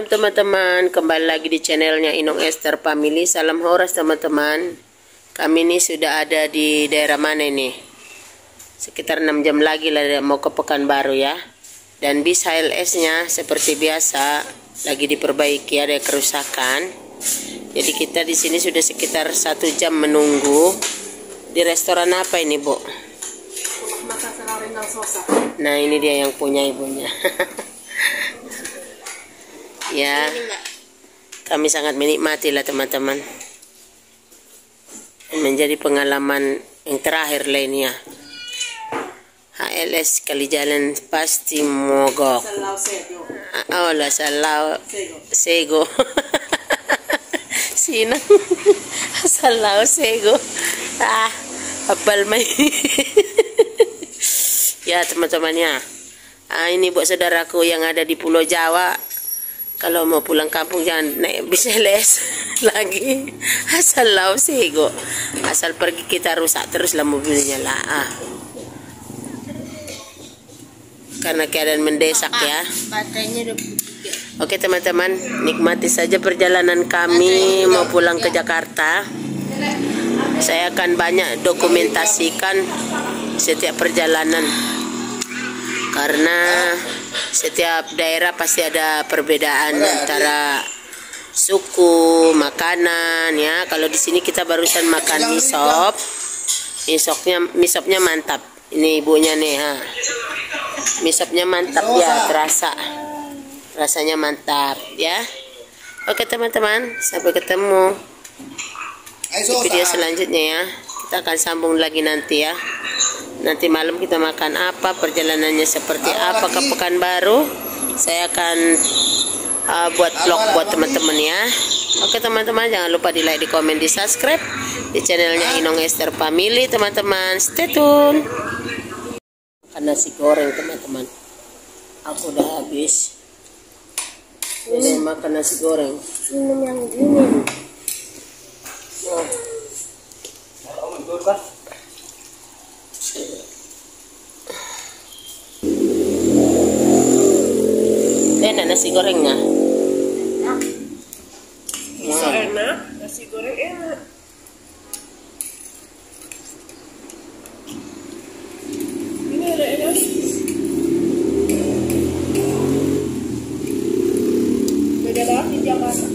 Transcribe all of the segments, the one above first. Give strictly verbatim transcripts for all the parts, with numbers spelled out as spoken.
malam teman-teman, kembali lagi di channelnya Inong Esther Family. Salam horas teman-teman. Kami ini sudah ada di daerah mana ini? Sekitar enam jam lagi lah mau ke Pekanbaru ya. Dan bis H L S-nya seperti biasa lagi diperbaiki, ada kerusakan. Jadi kita di sini sudah sekitar satu jam menunggu. Di restoran apa ini, Bu? Nah, ini dia yang punya ibunya. Ya, kami sangat menikmati lah teman-teman. Menjadi pengalaman yang terakhir lainnya. H L S kali jalan pasti mogok. Oh lah, salau sego. Sino? Salau sego. Ah, apal may. Ya teman-teman ya. Ah, ini buat saudaraku yang ada di Pulau Jawa. Kalau mau pulang kampung jangan naik bis L S lagi. Asal lau sego. Asal pergi kita rusak terus lah mobilnya lah. Ah. Karena keadaan mendesak ya. Oke teman-teman, nikmati saja perjalanan kami mau pulang ke Jakarta. Saya akan banyak dokumentasikan setiap perjalanan. Karena setiap daerah pasti ada perbedaan antara suku, makanan ya. Kalau di sini kita barusan makan mie sop. Mie sopnya, mie sopnya mantap. Ini ibunya nih, ha. Mie sopnya mantap ya, terasa. Rasanya mantap ya. Oke teman-teman, sampai ketemu di video selanjutnya ya. Kita akan sambung lagi nanti ya. Nanti malam kita makan apa, perjalanannya seperti apa ke Pekanbaru. Saya akan uh, buat vlog buat teman-teman ya. Oke teman-teman, jangan lupa di like, di komen, di subscribe di channelnya Inong Esther Family teman-teman. Stay tune. Makan nasi goreng teman-teman. Aku udah habis. Ini makan nasi goreng. Minum yang dingin. Oh. Enak nasi gorengnya. Enak. Bisa enak, nasi goreng enak. Ini ada enak. Beda banget di Jakarta.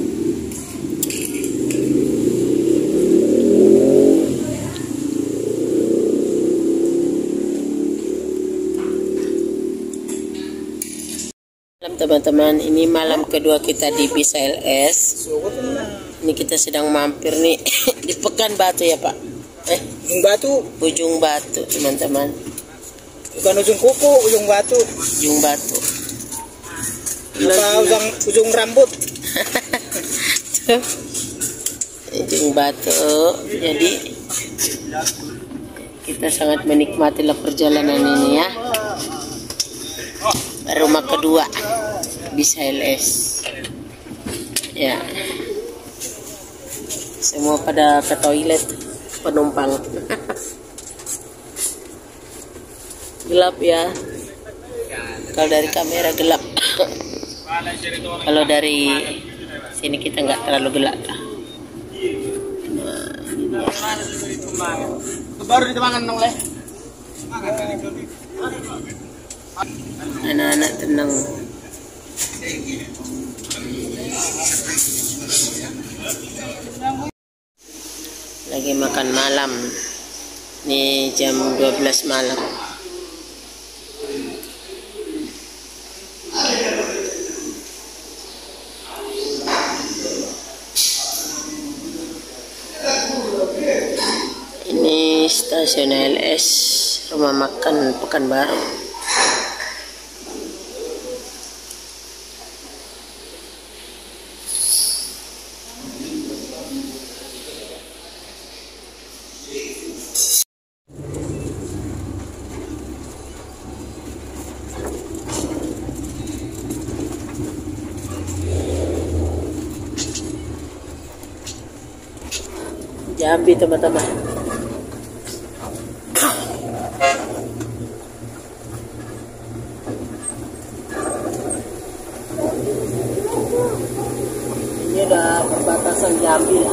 Teman-teman, ini malam kedua kita di bis L S. Ini kita sedang mampir nih di Pekanbaru ya Pak. Eh, Ujung Batu. Ujung Batu teman-teman. Bukan ujung kuku, ujung batu. Ujung Batu. Apa ujung, ujung rambut? Tuh. Ujung Batu. Jadi kita sangat menikmati lah perjalanan ini ya. Rumah kedua bis H L S ya. Semua pada ke toilet penumpang. Gelap ya. Kalau dari kamera gelap. Kalau dari sini kita nggak terlalu gelap. Baru ditemangan dong leh. Anak-anak tenang. Lagi makan malam. Ini jam dua belas malam. Ini stasiun L S, rumah makan Pekanbaru. Jambi teman-teman. perbatasan Jambi ya.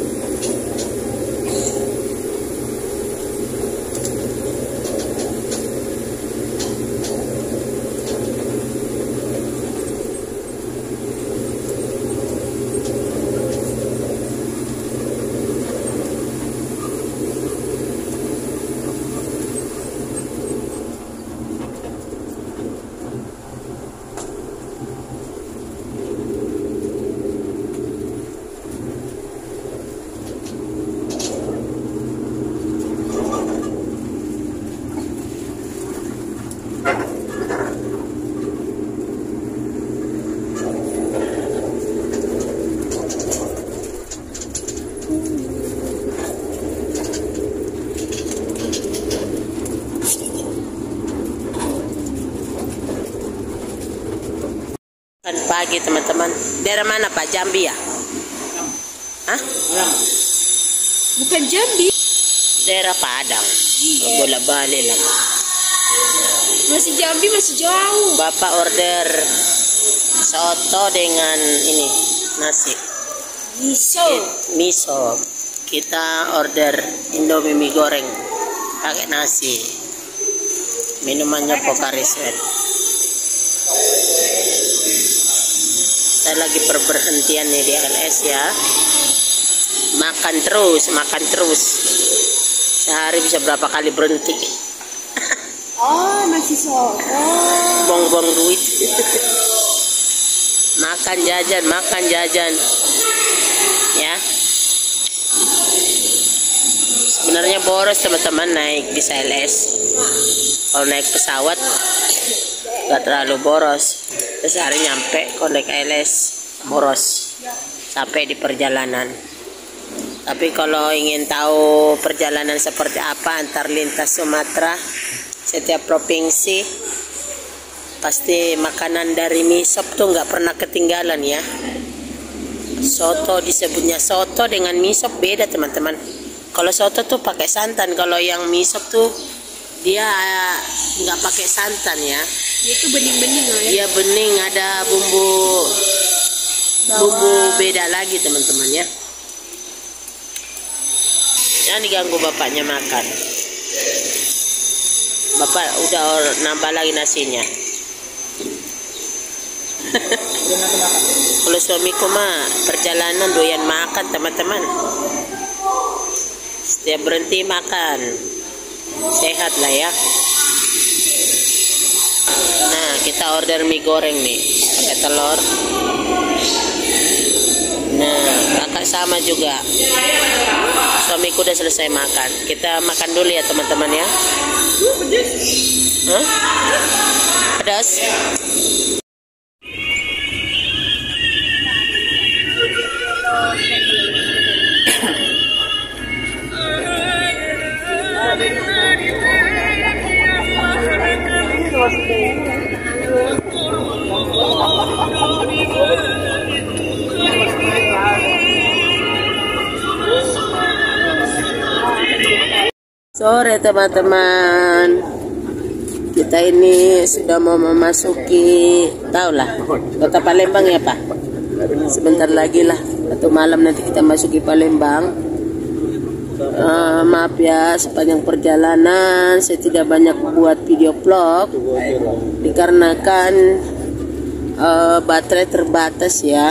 Pagi teman-teman. Daerah mana Pak? Jambi ya? Hah? Bukan Jambi. Daerah Padang. Iya. Bola balik lah. Masih Jambi, masih jauh. Bapak order soto dengan ini nasi. Miso. Miso. Kita order Indomie mie goreng pakai nasi. Minumannya Pocari Sweat. Saya lagi perberhentian nih di L S ya. Makan terus, makan terus. Sehari bisa berapa kali berhenti? Oh, masih soto. Buang-buang duit. Makan jajan, makan jajan. Ya. Sebenarnya boros teman-teman naik di L S. Kalau naik pesawat gak terlalu boros. Sehari nyampe kalau naik L S boros sampai di perjalanan. Tapi kalau ingin tahu perjalanan seperti apa antar lintas Sumatera, setiap provinsi pasti makanan dari mie sop tuh nggak pernah ketinggalan ya. Soto disebutnya soto dengan mie sop beda teman-teman. Kalau soto tuh pakai santan, kalau yang mie sop tuh dia nggak pakai santan ya. Itu bening-bening loh ya. Dia bening, ada bumbu bumbu beda lagi teman-teman ya. Jangan diganggu bapaknya makan. Bapak udah nambah lagi nasinya. Kalau suamiku mah perjalanan doyan makan teman-teman. Setiap berhenti makan. Sehat lah ya. Nah, kita order mie goreng nih pakai telur. Nah, kakak sama juga. Suamiku udah selesai makan. Kita makan dulu ya teman-teman ya. Hah? Pedas? Sore teman-teman, kita ini sudah mau memasuki, tahulah, kota Palembang ya Pak. Sebentar lagi lah, atau malam nanti kita masuki Palembang. Uh, maaf ya sepanjang perjalanan saya tidak banyak buat video vlog dikarenakan uh, baterai terbatas ya.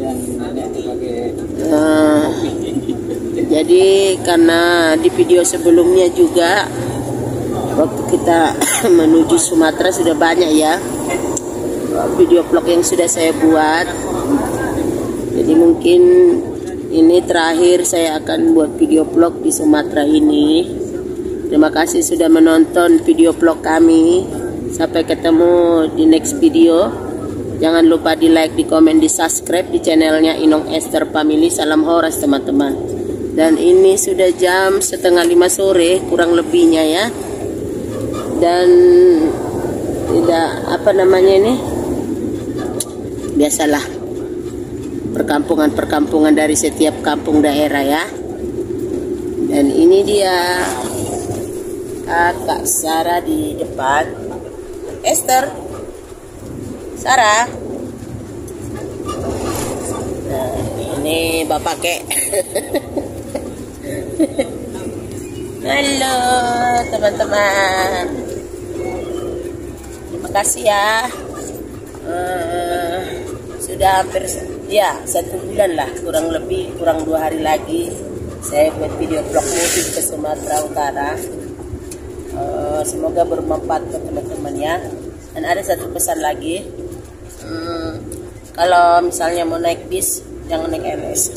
Uh, jadi karena di video sebelumnya juga waktu kita menuju Sumatera sudah banyak ya video vlog yang sudah saya buat. Jadi mungkin ini terakhir saya akan buat video vlog di Sumatera ini. Terima kasih sudah menonton video vlog kami. Sampai ketemu di next video. Jangan lupa di like, di komen, di subscribe di channelnya Inong Esther Family. Salam Horas teman-teman. Dan ini sudah jam setengah lima sore kurang lebihnya ya. Dan tidak apa namanya ini, biasalah perkampungan-perkampungan dari setiap kampung daerah ya. Dan ini dia Kakak Sarah di depan. Esther, Sarah. Nah, ini nggak pakai. Halo teman-teman, terima kasih ya. Uh, sudah hampir ya satu bulan lah, kurang lebih kurang dua hari lagi saya buat video vlog mudik ke Sumatera Utara. Uh, semoga bermanfaat buat teman-teman ya. Dan ada satu pesan lagi, hmm, kalau misalnya mau naik bis jangan naik M S.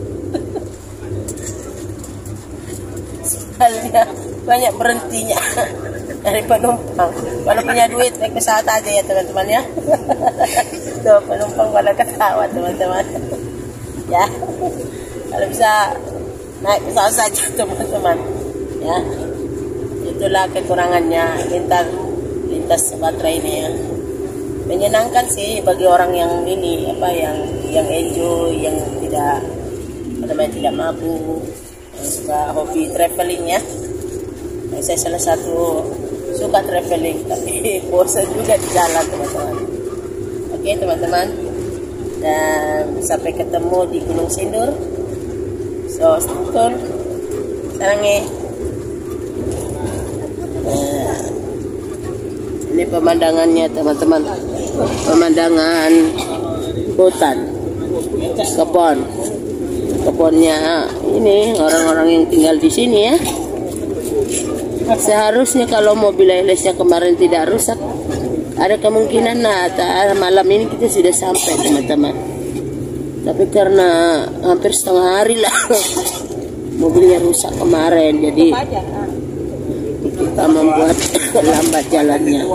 Soalnya banyak berhentinya dari penumpang. Kalau punya duit naik pesawat aja ya teman-teman ya. Tuh penumpang pada ketawa teman-teman. Ya, kalau bisa naik pesawat saja teman-teman. Ya, itulah kekurangannya lintas lintas Sumatera ini ya. Menyenangkan sih bagi orang yang ini apa yang yang enjoy, yang tidak apa namanya tidak mabuk, yang suka hobi traveling ya. Nah, saya salah satu suka traveling tapi bosan juga di jalan teman-teman. Oke teman-teman, dan sampai ketemu di Gunung Sindur. So stay tune. Sarangnya. Nah, ini pemandangannya teman-teman, pemandangan hutan, kebun, kebunnya ini orang-orang yang tinggal di sini ya. Seharusnya kalau mobil Hilexnya kemarin tidak rusak, ada kemungkinan nah malam ini kita sudah sampai teman-teman. Tapi karena hampir setengah hari lah mobilnya rusak kemarin, jadi kita membuat lambat jalannya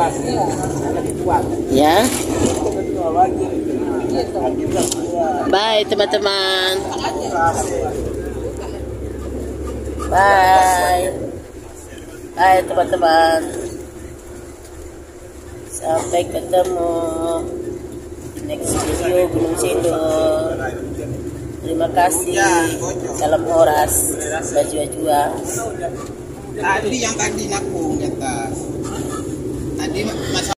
ya. Bye teman-teman, bye bye teman-teman, sampai ketemu di next video Gunung Sindur. Terima kasih, salam Horas, bajua-jua. Tadi yang tadi naku di atas. Tadi masa